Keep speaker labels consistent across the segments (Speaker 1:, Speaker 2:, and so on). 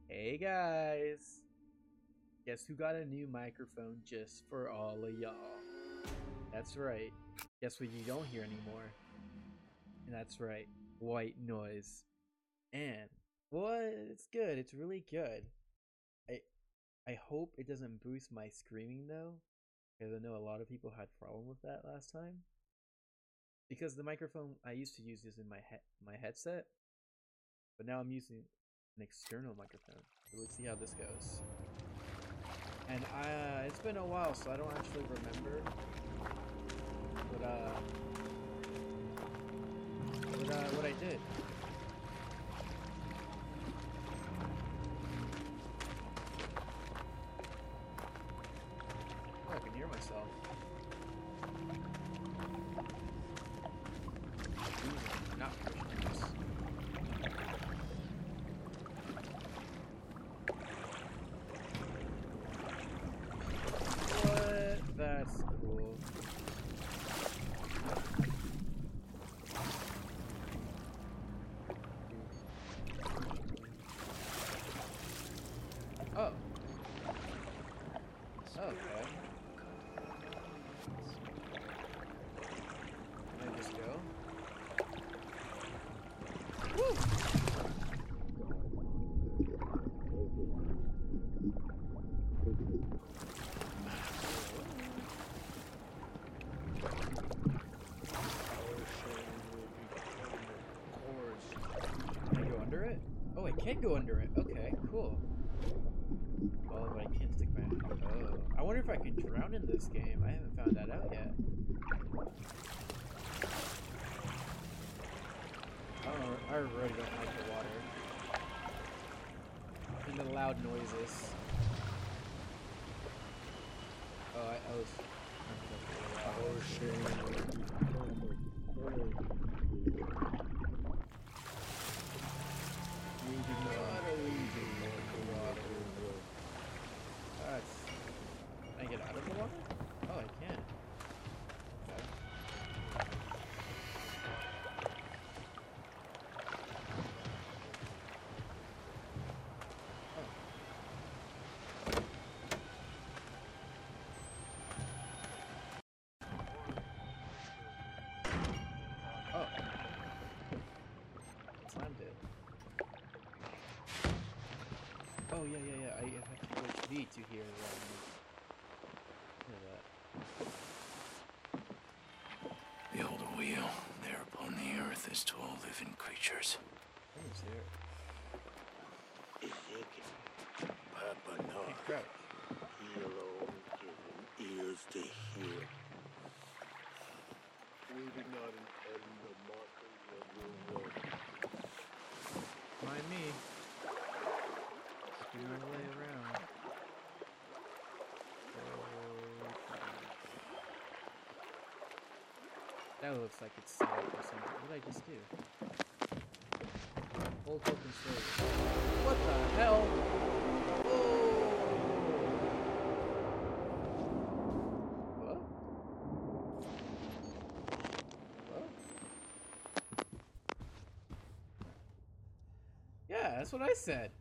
Speaker 1: Hey guys! Guess who got a new microphone just for all of y'all? That's right. Guess what you don't hear anymore? And that's right, white noise. And well, it's good. It's really good. I I hope it doesn't boost my screaming though, because I know a lot of people had problem with that last time. Because the microphone I used to use is in my headset, but now I'm using an external microphone. So let's see how this goes. And it's been a while, so I don't actually remember what I did. Oh, I can hear myself. Not Christians. What? That's cool. Oh. Okay. Can I just go? Woo! Can I go under it? Oh, I can go under it. Okay, cool. Oh, but I can't stick my... Oh. I wonder if I can drown in this game. I haven't found that out yet. I really don't like the water. And the loud noises. Oh, I was... Can I get out of the water? Oh, I can. Okay. Oh. Slammed it. Oh, yeah. I have to push V to hear that.
Speaker 2: Behold a wheel, there upon the earth is to all living creatures.
Speaker 1: What is there?
Speaker 2: Papa no,
Speaker 1: Hey, crouch.
Speaker 2: he alone given ears to hear. We did not intend the mockery of your work.
Speaker 1: Mind me. Spin my way around. That looks like it's set up or something. What did I just do? Hold open slowly. What the hell? Oh! What? What? Yeah, that's what I said.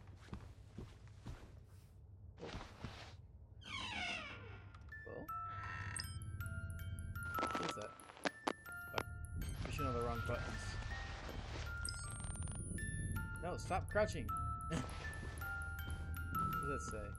Speaker 1: Well? What is that? Pushing all the wrong buttons. No, stop crouching. What does that say?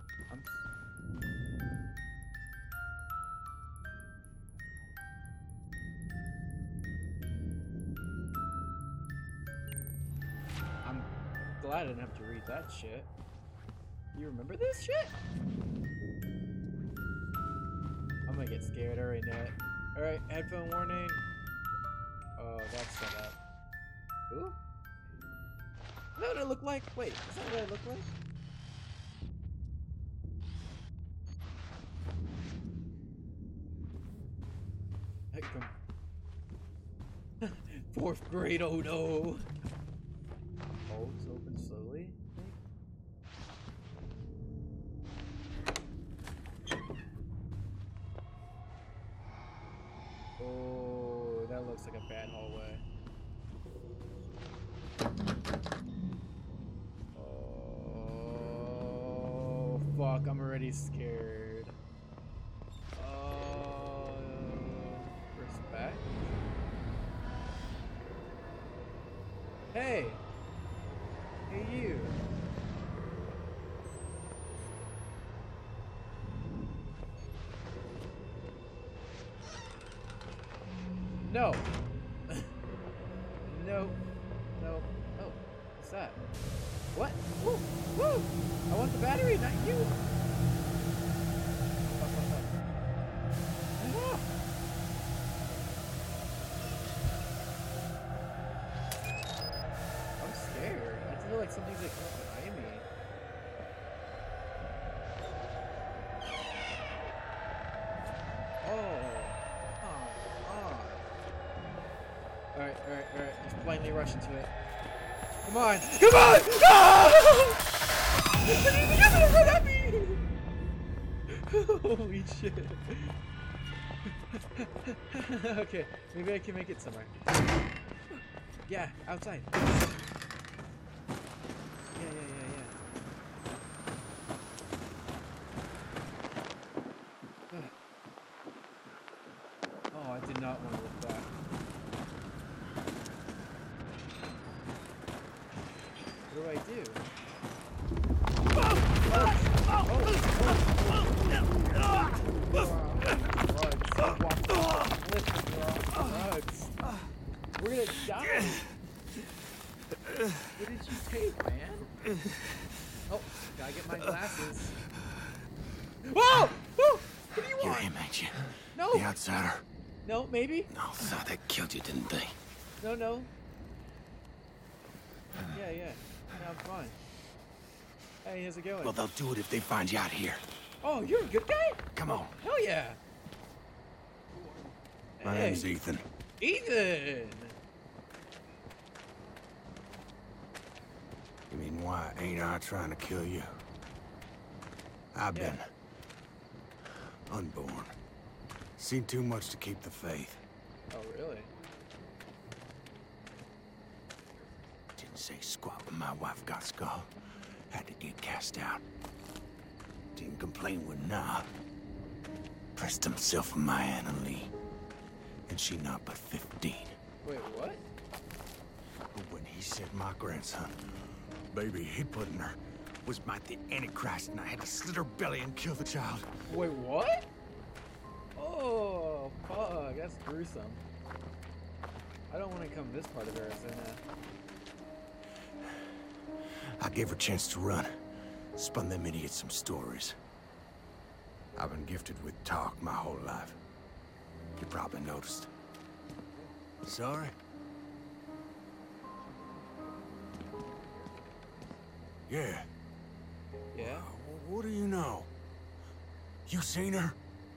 Speaker 1: I'm glad I didn't have to read that shit. You remember this shit? I'm gonna get scared. Alright, Nat. Alright, headphone warning. Oh, that's set up. Ooh? Is that what I look like? Wait, is that what I look like? Heck, come. Fourth grade, oh no! Holds open slowly, I think? Oh, that looks like a bad hallway. Oh. fuck, I'm already scared. Respect? Hey! Hey, you! No! No. No. Oh, what's that? What? Woo! Woo! I want the battery, not you! Ah. I'm scared. I feel like something's like behind me. Alright. Just blindly rush into it. Come on! Come on! No! You're gonna run at me! Holy shit. Okay, maybe I can make it somewhere. Yeah, outside. Yeah. Oh, I did not want to look back. What do I do? Drugs. We're gonna die. What did you take, man? Oh, gotta get my glasses. Whoa! Whoa! What do you want?
Speaker 2: You're him, ain't you?
Speaker 1: No.
Speaker 2: The outsider.
Speaker 1: No, maybe.
Speaker 2: No, so they killed you, didn't they?
Speaker 1: No. Yeah. No, I'm fine. Hey, how's it going?
Speaker 2: Well, they'll do it if they find you out here.
Speaker 1: Oh, you're a good guy?
Speaker 2: Come on.
Speaker 1: Hell yeah.
Speaker 2: My name's Ethan.
Speaker 1: Ethan!
Speaker 2: You mean why ain't I trying to kill you? I've been unborn. Seen too much to keep the faith.
Speaker 1: Oh, really?
Speaker 2: Didn't say squat when my wife got skull. Had to get cast out. Didn't complain when nah. Pressed himself on my Anna Lee. And she not but 15.
Speaker 1: Wait, what?
Speaker 2: But when he said my grandson, baby he put in her, was might the Antichrist, and I had to slit her belly and kill the child.
Speaker 1: Wait, what? Oh, fuck, that's gruesome. I don't want to come this part of Arizona.
Speaker 2: I gave her a chance to run. Spun them idiots some stories. I've been gifted with talk my whole life. You probably noticed. Sorry? Yeah.
Speaker 1: Yeah?
Speaker 2: What do you know? You seen her?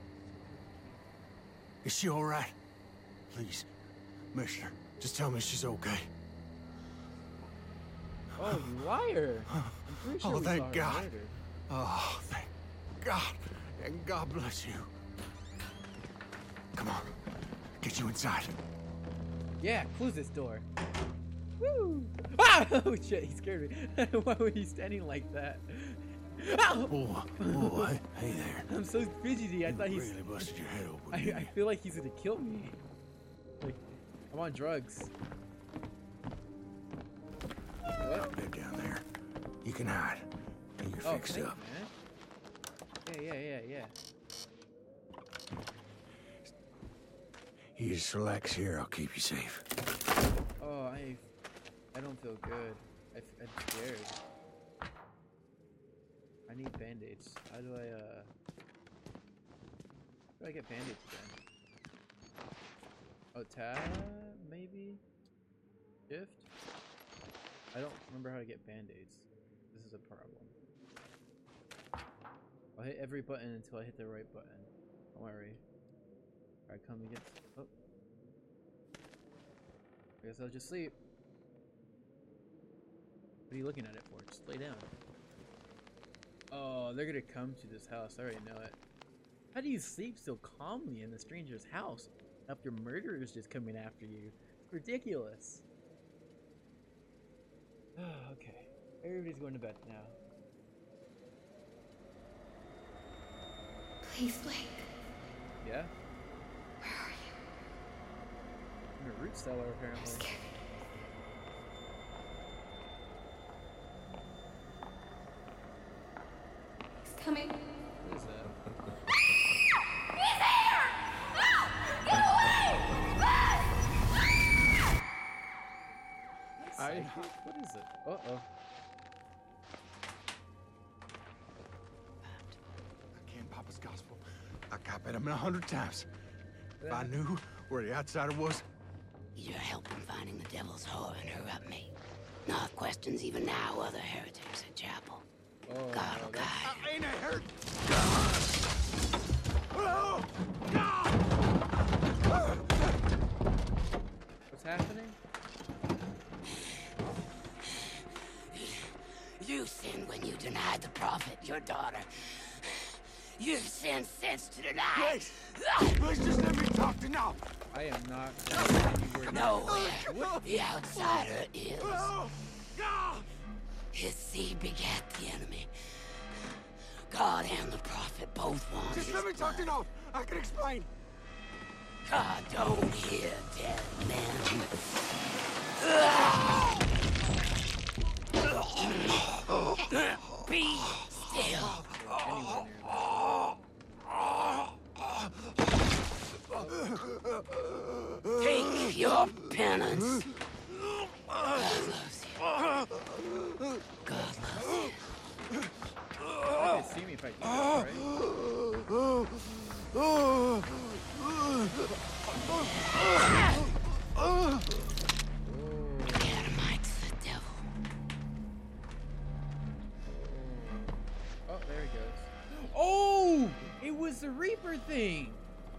Speaker 2: Is she all right? Please, mister, just tell me she's okay.
Speaker 1: Oh, you liar! I'm pretty sure
Speaker 2: Oh,
Speaker 1: we saw
Speaker 2: thank
Speaker 1: her
Speaker 2: God.
Speaker 1: murdered.
Speaker 2: Oh, thank God. And God bless you. Come on. Get you inside.
Speaker 1: Yeah, close this door. Woo! Ah! Oh shit, he scared me. Why were you standing like that? Ow!
Speaker 2: Oh, hey there.
Speaker 1: I'm so fidgety. I thought he's
Speaker 2: really busted your head open.
Speaker 1: I feel like he's gonna kill me. Like, I'm on drugs. What?
Speaker 2: They're down there. You can hide. And you're fixed
Speaker 1: thanks,
Speaker 2: up.
Speaker 1: Man. Yeah.
Speaker 2: You just relax here. I'll keep you safe.
Speaker 1: Oh, I don't feel good. I'm scared. I need band-aids. How do I get band-aids again? Oh, tab, maybe? Shift? I don't remember how to get band-aids. This is a problem. I'll hit every button until I hit the right button. Don't worry. Alright, come again. Oh. I guess I'll just sleep. What are you looking at it for? Just lay down. Oh, they're gonna come to this house. I already know it. How do you sleep so calmly in a stranger's house after murderers just coming after you? It's ridiculous. Okay. Everybody's going to bed now.
Speaker 3: Please, Blake.
Speaker 1: Yeah?
Speaker 3: Where are you?
Speaker 1: I'm a root stellar,
Speaker 3: I'm
Speaker 1: apparently.
Speaker 3: scared. He's coming.
Speaker 1: What is that?
Speaker 3: He's here! Ah! Get away!
Speaker 1: What is it? Uh-oh.
Speaker 2: I can't Papa's gospel. I copied him 100 times. If I knew where the outsider was,
Speaker 4: Your help in finding the devil's whore interrupt me. Not questions even now other heretics at chapel.
Speaker 1: Oh,
Speaker 4: God will
Speaker 1: no,
Speaker 4: guide.
Speaker 2: ain't I hurt?
Speaker 1: what's happening?
Speaker 4: You sinned when you denied the prophet, your daughter. You've sinned since to deny.
Speaker 2: Please just let me talk to now.
Speaker 1: I am not going anywhere.
Speaker 4: Nowhere. The outsider is. His seed begat the enemy. God and the prophet both want
Speaker 2: Just
Speaker 4: his
Speaker 2: let me talk to
Speaker 4: blood.
Speaker 2: now. I can explain.
Speaker 4: God don't hear dead men. Be still. Take your penance. God loves you. God loves you.
Speaker 1: They can see me if I do this, right?
Speaker 4: Adamite's the devil.
Speaker 1: Oh, there he goes. Oh! It was the Reaper thing!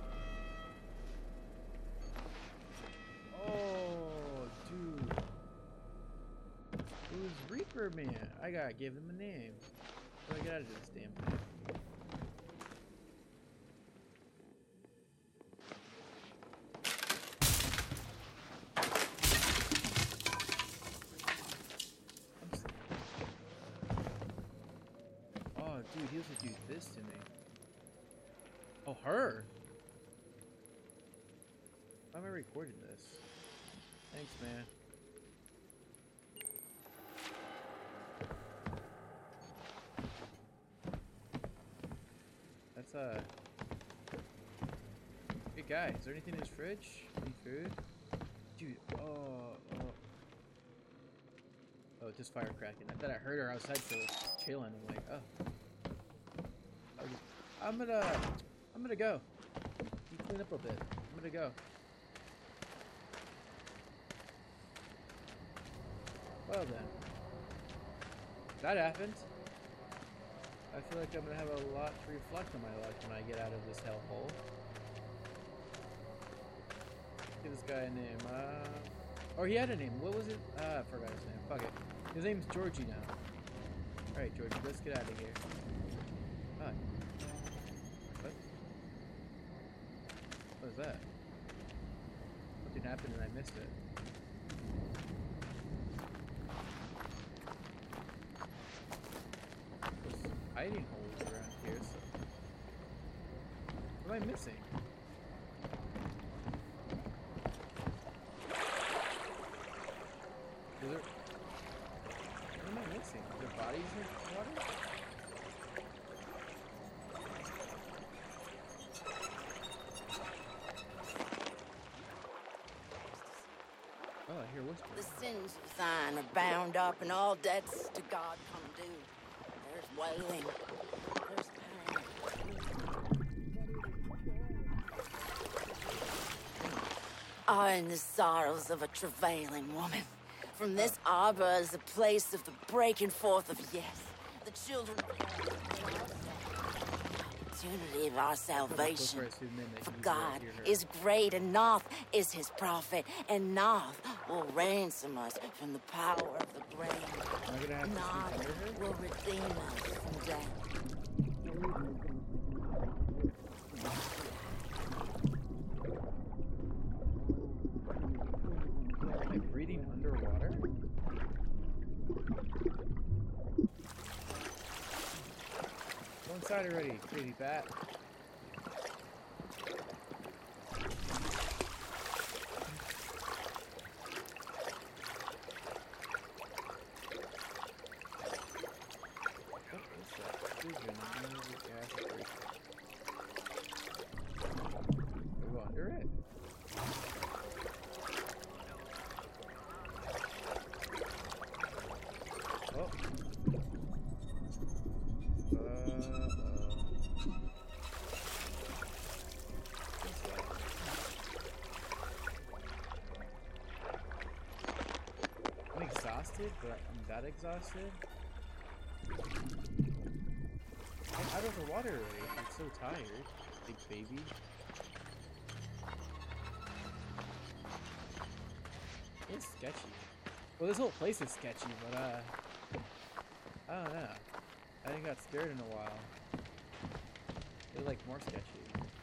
Speaker 1: Oh, dude. It was Reaper Man. I gotta give him a name. How do I get out of this damn thing? Oh, dude, he was gonna do this to me. Oh, her? Why am I recording this? Thanks, man. That's good guy. Is there anything in his fridge? Any food? Dude, oh, just fire cracking. I thought I heard her outside, so chilling. I'm like, oh. I'm gonna go. You clean up a bit. I'm gonna go. Well then. That happened. I feel like I'm gonna have a lot to reflect on my life when I get out of this hellhole. Give this guy a name. Oh, he had a name. What was it? I forgot his name. Fuck it. His name's Georgie now. Alright, Georgie, let's get out of here. Hi. What? What was that? Something happened and I missed it. There's hiding holes around here, so... What am I missing? Is there... What am I missing? Are there bodies in water? Oh, I hear whispers.
Speaker 4: The sins of thine are bound up, and all debts to God come due. There's wailing. There's pain. Are in the sorrows of a travailing woman. From this arbor is the place of the breaking forth of yes. The children opportunity of our salvation. For God is great, and Noth is his prophet, and Noth will ransom us from the power of the grave. Noth will redeem us from death.
Speaker 1: Am I breathing underwater? Go inside already, crazy bat. Oh. I'm exhausted, but I'm that exhausted. I'm out of the water already. I'm so tired. Big baby. It's sketchy. Well, this whole place is sketchy, but I don't know. I ain't got scared in a while. They're like more sketchy.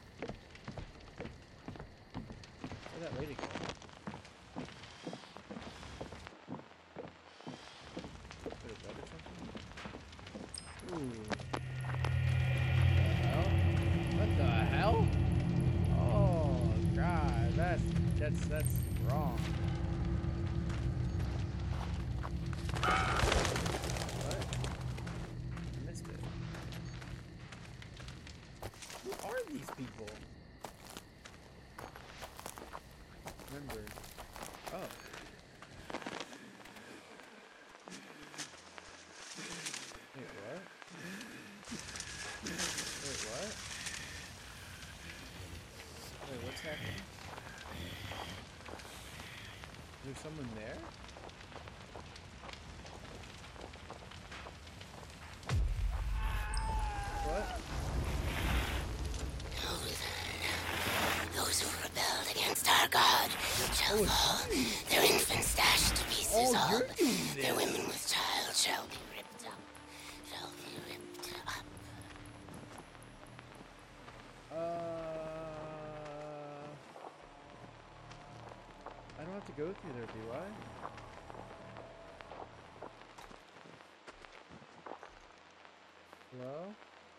Speaker 1: Where'd that lady go? Put a bed or something? Ooh. What the hell? Oh god, that's wrong. What? I missed it. Who are these people? Remember. Oh. Wait, what? Wait, what? Wait, what's happening? There's someone there? What?
Speaker 4: Those who rebelled against our God shall fall, their infants dashed to pieces all. Their women with child shall be ripped up.
Speaker 1: I don't have to go through there, do I? Hello?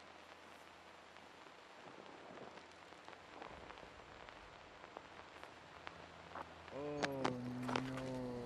Speaker 1: Oh no, dude.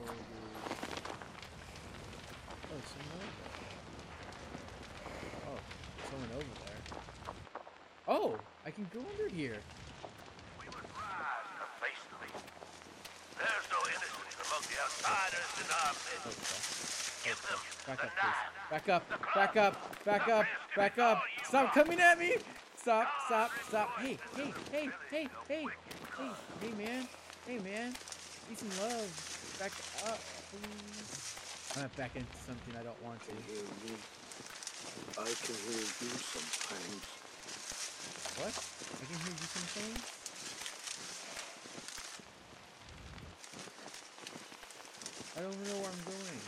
Speaker 1: Oh, someone over there. Oh, someone over there. Oh, I can go under here.
Speaker 5: We would rise to face the beast. There's no innocence among the outsiders in our midst. Give them
Speaker 1: Back
Speaker 5: the
Speaker 1: up,
Speaker 5: knife.
Speaker 1: please. Back up, back up, back up, back up. Stop coming at me. Stop, stop, stop. Hey, hey, hey, hey, hey, hey, hey, man. Hey, man. Need some love. Back up, please. I'm not back into something I don't want to.
Speaker 2: Hear me. I can hear you sometimes.
Speaker 1: What? I can hear you sometimes? I don't know where I'm going.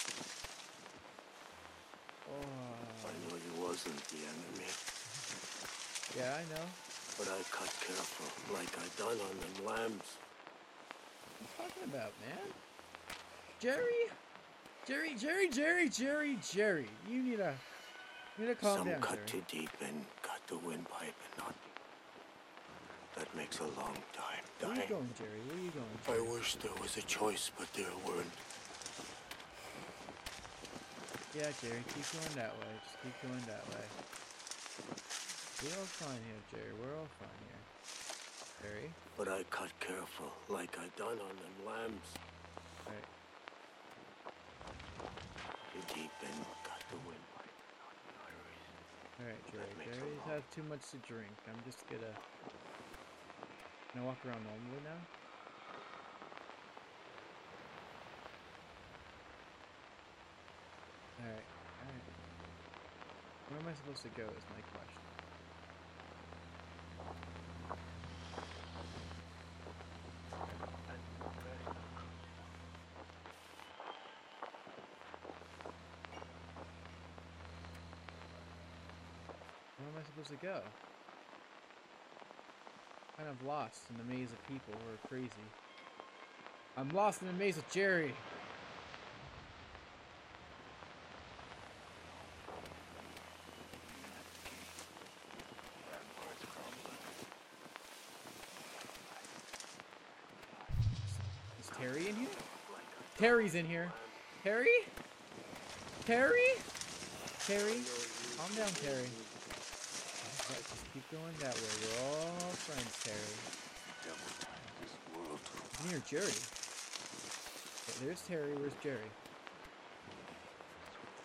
Speaker 1: Oh.
Speaker 2: I know you wasn't the enemy.
Speaker 1: Yeah, I know.
Speaker 2: But I cut careful, like I done on them lambs.
Speaker 1: What are you talking about, man? Jerry? Jerry. You need to calm
Speaker 2: Some
Speaker 1: down,
Speaker 2: cut
Speaker 1: Jerry.
Speaker 2: too deep and got the windpipe and not. That makes a long time
Speaker 1: Where are you
Speaker 2: dying.
Speaker 1: going, Jerry? Where are you going,
Speaker 2: I
Speaker 1: Jerry?
Speaker 2: wish there was a choice, but there weren't.
Speaker 1: Yeah, Jerry, keep going that way. Just keep going that way. We're all fine here, Jerry. We're all fine here. Jerry?
Speaker 2: But I cut careful, like I done on them lambs.
Speaker 1: Alright.
Speaker 2: Too deep and got the windpipe.
Speaker 1: Alright, Jerry.
Speaker 2: makes a
Speaker 1: Jerry's
Speaker 2: lot.
Speaker 1: had too much to drink. I'm just gonna... Can I walk around normally now? Alright. Where am I supposed to go is my question. Where am I supposed to go? Kind of lost in the maze of people who are crazy. I'm lost in the maze of Jerry. Is Terry in here? Terry's in here. Terry? Terry? Terry? Calm down, Terry. Just keep going that way. We're all friends, Terry. Come here, Jerry. Okay, there's Terry. Where's Jerry?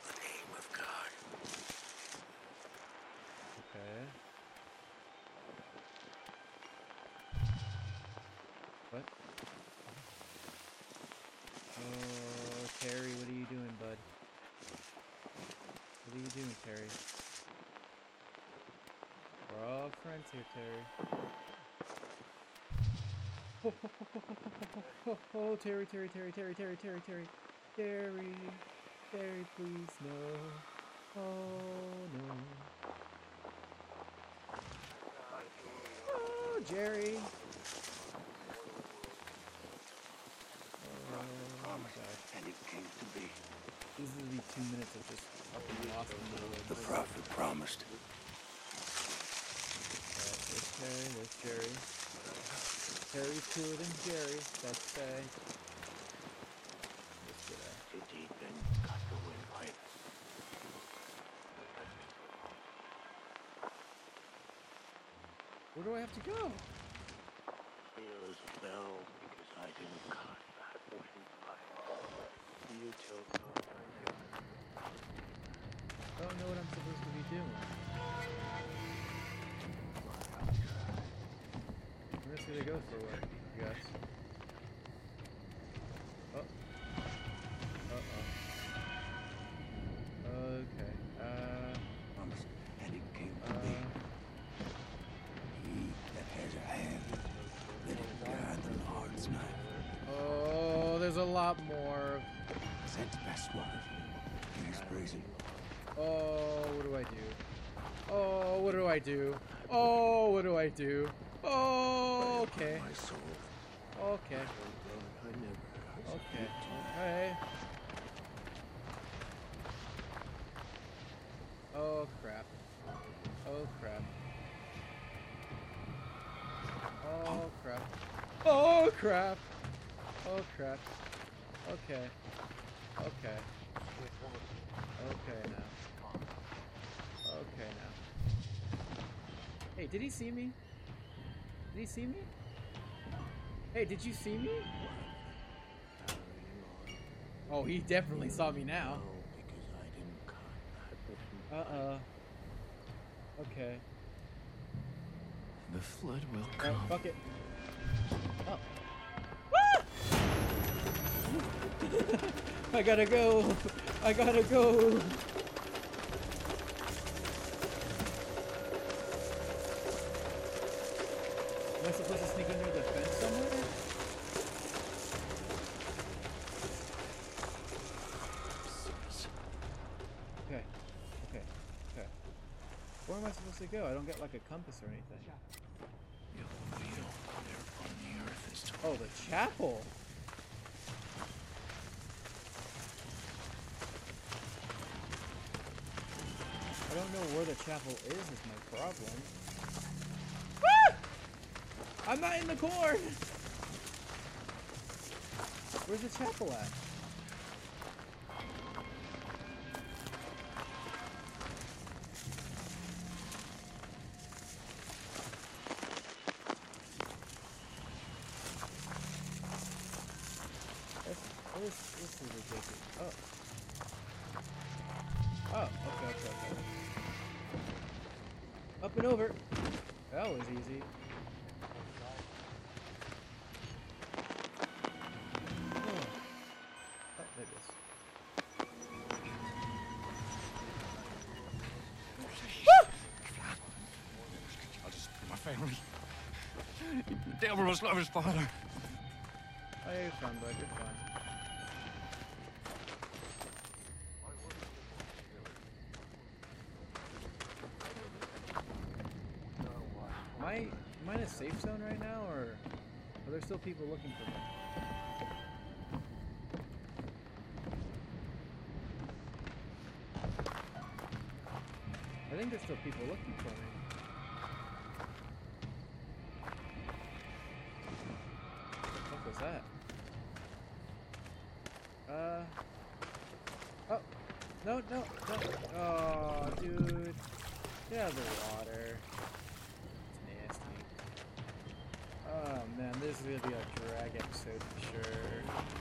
Speaker 1: What are you doing, Terry? We're all friends here, Terry. Oh, Terry, Terry, Terry, Terry, Terry, Terry, Terry. Terry, Terry, please, no. Oh, no. Oh, Jerry. Oh, my God.
Speaker 2: And it came to be.
Speaker 1: This is gonna be 2 minutes of just fucking lost in the woods.
Speaker 2: The prophet promised.
Speaker 1: There's Terry, there's Jerry. Terry's cooler than Jerry, that's say. Let's get out.
Speaker 2: Too deep and got the windpipe.
Speaker 1: Where do I have to go?
Speaker 2: Here's a bell because I didn't cut that windpipe. You tell God I did.
Speaker 1: I don't know what I'm supposed to be doing. I'm just gonna go for what, I guess. Oh. Uh-oh. Okay.
Speaker 2: Promised, and it came to be. He that has a hand, let it guide the Lord's knife.
Speaker 1: Oh, there's a lot more.
Speaker 2: That's best one. He's praising.
Speaker 1: Oh, what do I do? Oh, what do I do? Oh, what do I do? Oh, okay.
Speaker 2: My soul.
Speaker 1: Okay.
Speaker 2: I never.
Speaker 1: Okay. Alright. Oh, crap. Oh, crap. Oh, crap. Oh, crap. Oh, crap. Okay. Okay. Okay, now. Okay, now. Hey, did he see me? Did he see me? Hey, did you see me? Oh, he definitely saw me now.
Speaker 2: Because I didn't cut that.
Speaker 1: Okay.
Speaker 2: The flood will
Speaker 1: Alright, fuck it. Oh. Ah! I gotta go. I gotta go. Am I supposed to sneak under the fence somewhere? Okay. Okay. Okay. Where am I supposed to go? I don't get like a compass or anything.
Speaker 2: Your wheel there on the earth is to
Speaker 1: Oh, the chapel. I don't know where the chapel is my problem. Ah! I'm not in the corn! Where's the chapel at? This is ridiculous. Oh. Oh, okay. Up and over. That was easy. Oh, there it is.
Speaker 2: I'll just my family. The devil must love his father.
Speaker 1: Oh, yeah, you're fine, bud. You're fine. Am I in a safe zone right now, or are there still people looking for me? I think there's still people looking for me. What was that? Oh. No. Oh, dude. Get out of the water. It's nasty. Oh, man. This is going to be a drag episode for sure.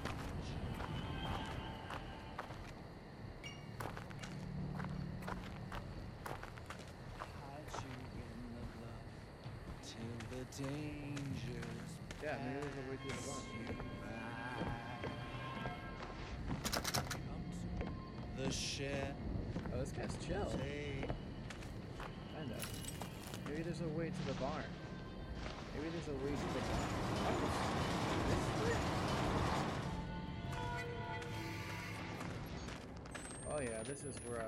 Speaker 1: Yeah, maybe there's a way through the bunch.
Speaker 6: The shed
Speaker 1: Oh, this guy's chill. Kinda. Maybe there's a way to the barn. Maybe there's a way to the barn. Oh yeah, this is where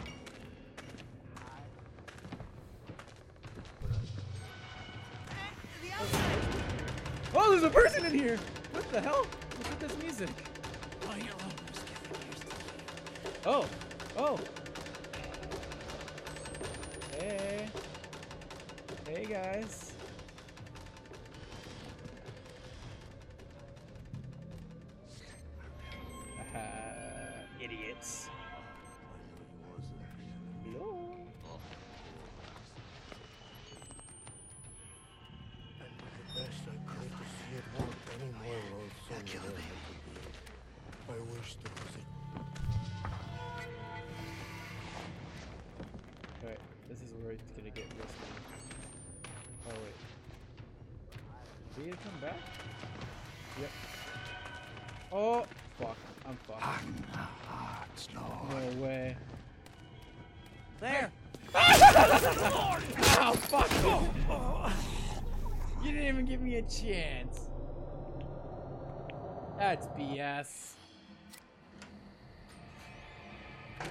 Speaker 1: oh, there's a person in here! What the hell? What's with this music? Oh! Oh! Hey! Hey guys! Idiots. Hello?
Speaker 2: Best I could to see it work any more loathsome than it had to be. I wish there was a...
Speaker 1: Alright, this is where it's gonna get risky. Oh wait. Did he come back? Yep. Oh! Fuck. I'm fucked. No way.
Speaker 2: There!
Speaker 1: Ow, fuck you! You didn't even give me a chance. That's BS.
Speaker 2: I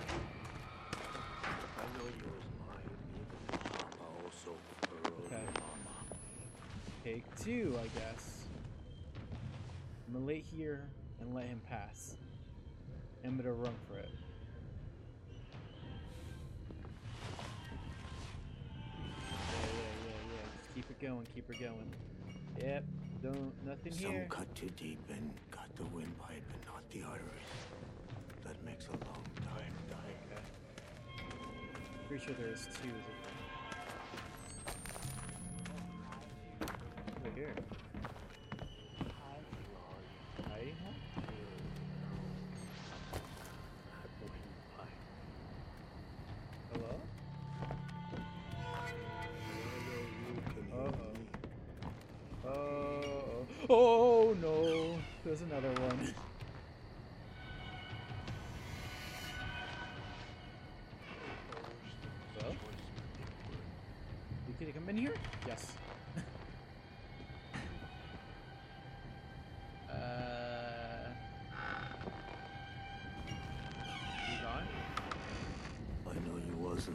Speaker 2: know you was mine, Mama, also Pearl,
Speaker 1: Okay.
Speaker 2: Mama.
Speaker 1: Take two, I guess. I'm gonna lay here and let him pass. I'm gonna run for it. Yeah. Just keep it going, keep it going. Yep, nothing
Speaker 2: Some
Speaker 1: here.
Speaker 2: cut too deep and cut the windpipe and not the arteries. That makes a long time dying.
Speaker 1: Okay. Pretty sure there's two. Over here. Hiding hole? Hello? Oh no! There's another one. Well, you can come in here? Yes. You gone?
Speaker 2: I know you wasn't.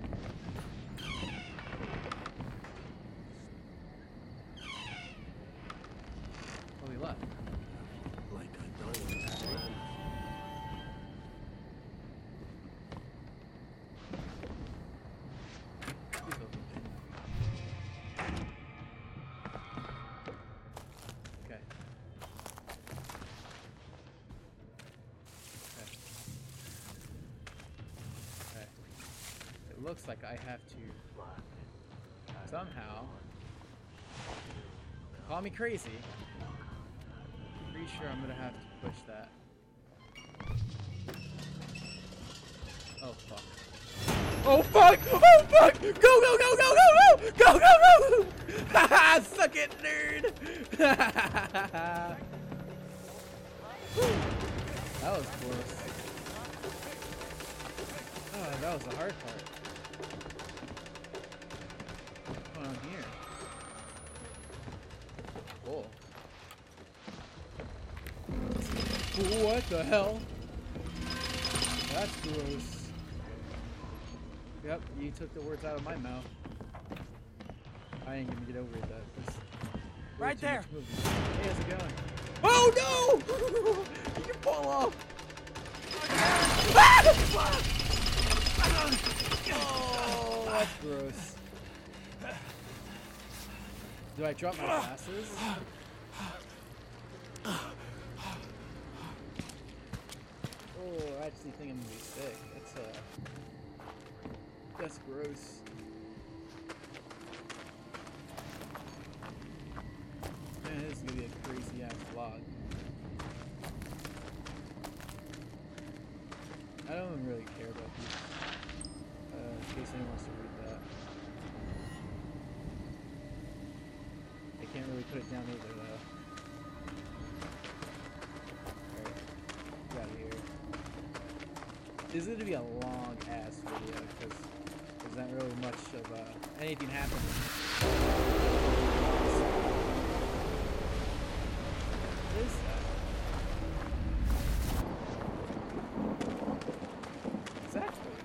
Speaker 1: Oh, he left.
Speaker 2: Like I done with that.
Speaker 1: He's open. Okay. Okay. It looks like I have to somehow call me crazy. Pretty sure I'm gonna have to push that. Oh fuck. Oh fuck! Oh fuck! Go go go go go go! Go go go! Haha! Suck it, nerd! That was close. Oh, that was the hard part. What's going on here? Cool. What the hell? That's gross. Yep, you took the words out of my mouth. I ain't gonna get over it though.
Speaker 2: Right there.
Speaker 1: Hey, how's it going? Oh no! You can fall off. Oh, that's gross. Do I drop my glasses? Oh, I actually think I'm gonna be sick. That's gross. Man, this is gonna be a crazy ass vlog. I don't even really care about these. In case anyone wants to read that. I can't really put it down either though. Alright, get out of here. This is gonna be a long ass video because there's not really much of anything happening. What is that? Exactly.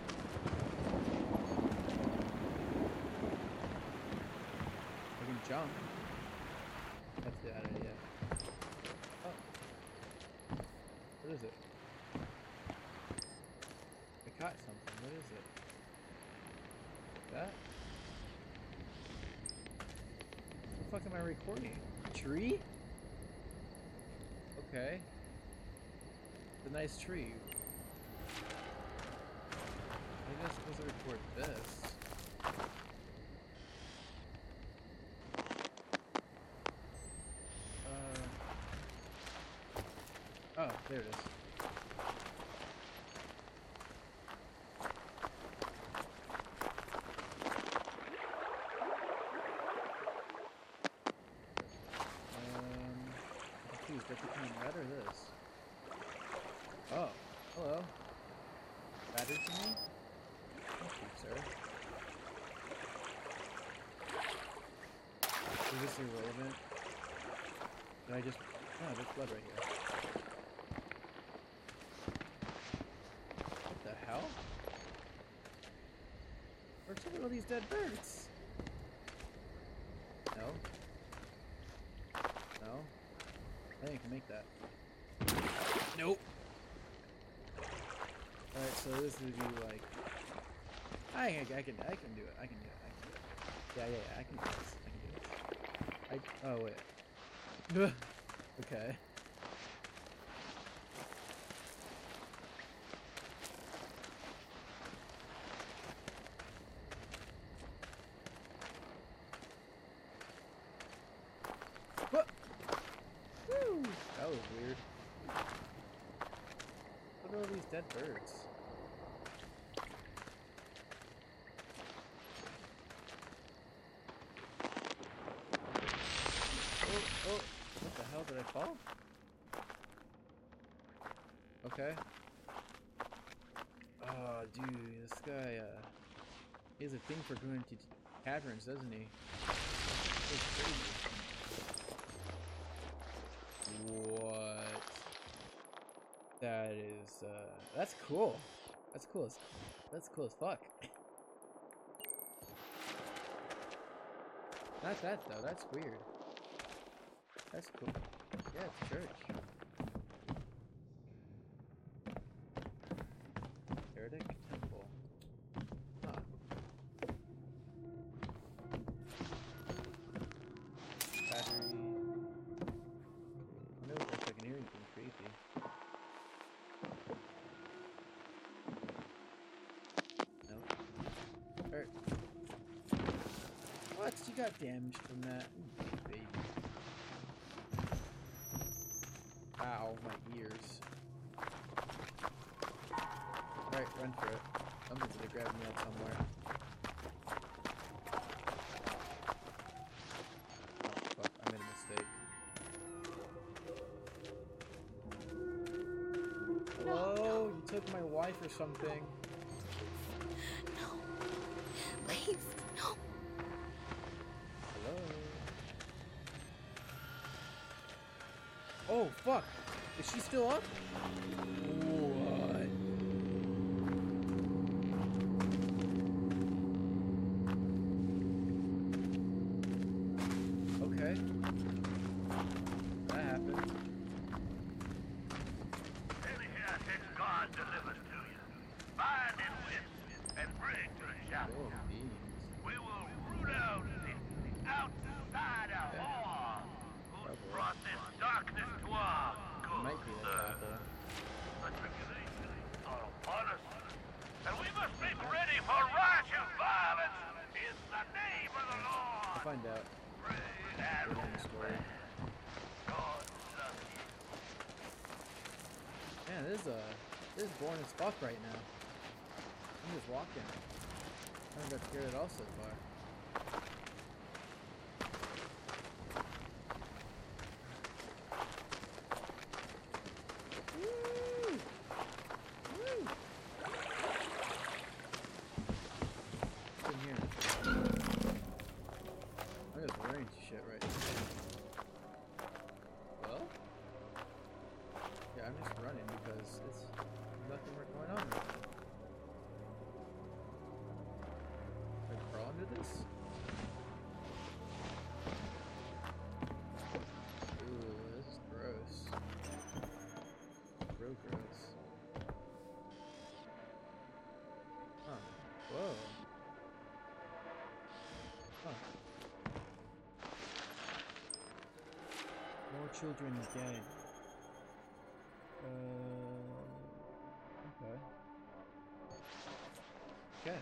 Speaker 1: I can jump. That's the idea. Oh. What is it? I caught something. What is it? That? What the fuck am I recording? A tree? Okay. It's a nice tree. Maybe I'm supposed to record this. Oh, there it is. Confused. That became red or this? Oh, hello. Battered to me? Thank you, sir. Is this irrelevant? Did I just... Oh, there's blood right here. What the hell? Where's all these dead birds? No. No. I think I can make that. Nope. Alright, so this would be like... I can do it. I can do it. Yeah, I can do this. Oh, wait. Okay. What? Woo! That was weird. Look at all these dead birds. Oh, what the hell, did I fall? Okay. Oh, dude, this guy, he has a thing for going to caverns, doesn't he? It's crazy. What? That is, that's cool. That's cool that's cool as fuck. Not that, though, that's weird. That's cool. Yeah, it's church. Heretic Temple. Huh. Battery. I know if I can hear anything creepy. Nope. Alright. What? You got damaged from that? Baby. Ow, my ears. Alright, run for it. Something's gonna grab me out somewhere. Oh, fuck, I made a mistake. Hello? You took my wife or something.
Speaker 3: No. Please, no.
Speaker 1: Hello? Oh, fuck! Is she still up? What? Okay. That happened.
Speaker 5: Anyhow, that God delivers to you. Bind and whip and bring to the chapel.
Speaker 1: Oh, beans.
Speaker 5: We will root out the outsider all who brought this darkness to our good
Speaker 1: Might be the chapel.
Speaker 5: The tribulation are upon us, and we must be ready for righteous violence in the name of the Lord.
Speaker 1: I'll find out.
Speaker 5: Pray and
Speaker 1: Later in the story.
Speaker 5: God love you.
Speaker 1: Man, this is boring as fuck right now. I'm just walking. I haven't got scared at all so far. Woo! Woo! after this? Ooh, this is gross. Real gross. Huh. Whoa. Huh. More children again. Okay. Okay.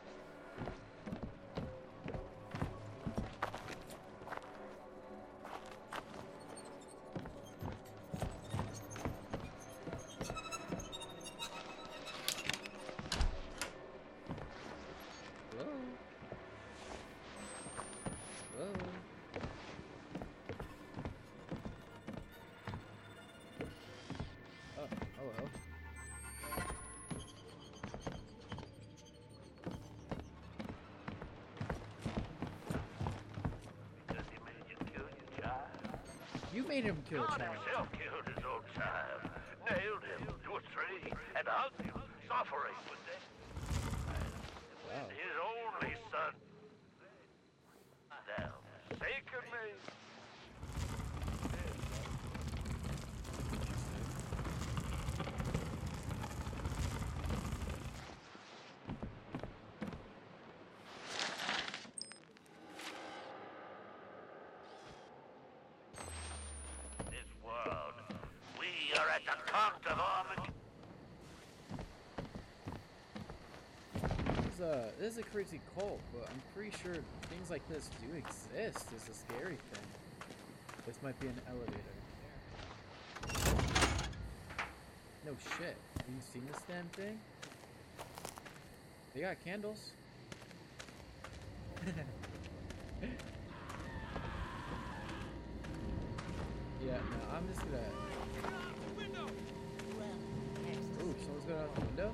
Speaker 1: Whoa. Whoa. Oh, hello.
Speaker 5: Because he made you kill your child.
Speaker 1: You made him kill a
Speaker 5: God
Speaker 1: child.
Speaker 5: himself killed his own child, nailed him to a tree, and hugged him, suffering with death.
Speaker 1: Wow.
Speaker 5: His only son. Thou forsaken me. This world, we are at the top of Armageddon.
Speaker 1: This is a crazy cult, but I'm pretty sure things like this do exist. It's a scary thing. This might be an elevator. No shit. Have you seen this damn thing? They got candles. Yeah, no, I'm just gonna. Ooh, someone's going out the window?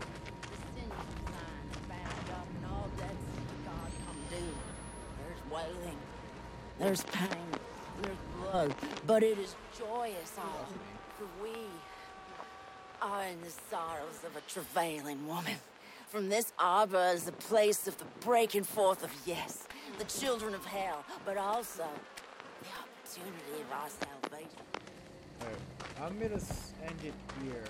Speaker 4: There's wailing, there's pain, there's blood, but it is joyous all, for we are in the sorrows of a travailing woman. From this arbor is the place of the breaking forth of yes, the children of hell, but also the opportunity of our salvation.
Speaker 1: Alright, I'm gonna end it here.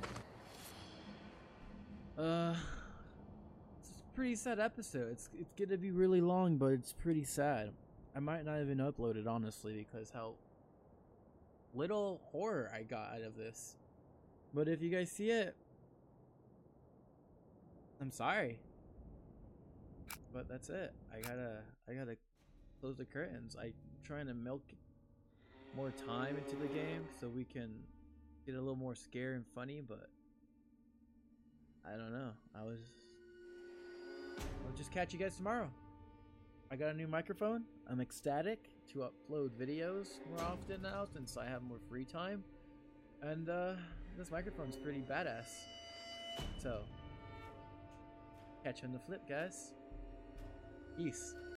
Speaker 1: It's a pretty sad episode. It's gonna be really long, but it's pretty sad. I might not even upload it, honestly, because how little horror I got out of this. But if you guys see it, I'm sorry. But that's it. I gotta close the curtains. I'm trying to milk more time into the game so we can get a little more scary and funny, but I don't know. I'll just catch you guys tomorrow. I got a new microphone. I'm ecstatic to upload videos more often now since I have more free time. And this microphone's pretty badass. So, catch you on the flip, guys. Peace.